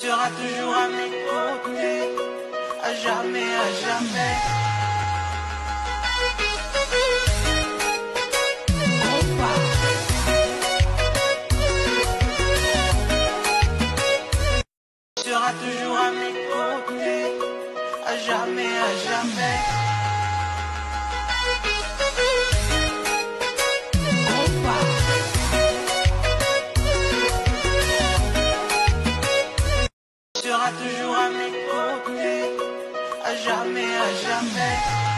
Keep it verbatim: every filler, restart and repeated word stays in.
Sera toujours à mes côtés, à jamais, à jamais. Sera toujours à mes côtés, à jamais, à jamais. Sera toujours à mes côtés, à jamais, à jamais.